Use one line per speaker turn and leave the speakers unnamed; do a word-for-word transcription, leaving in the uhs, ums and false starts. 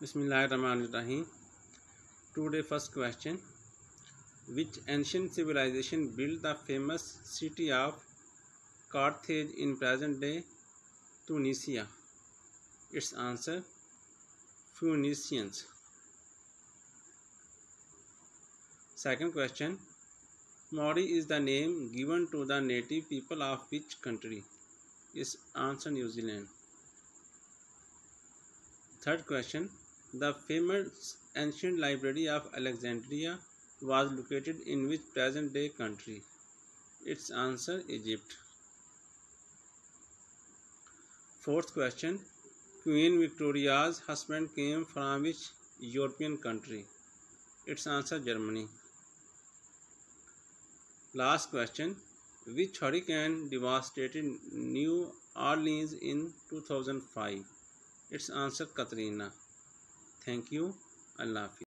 Bismillahirrahmanirrahim. Today first question. Which ancient civilization built the famous city of Carthage in present-day Tunisia? Its answer: Phoenicians. Second question. Maori is the name given to the native people of which country? Its answer: New Zealand. Third question. The famous ancient library of Alexandria was located in which present-day country? Its answer: Egypt. Fourth question. Queen Victoria's husband came from which European country? Its answer: Germany. Last question. Which hurricane devastated New Orleans in two thousand five? Its answer: Katrina. Thank you. Allah Hafiz.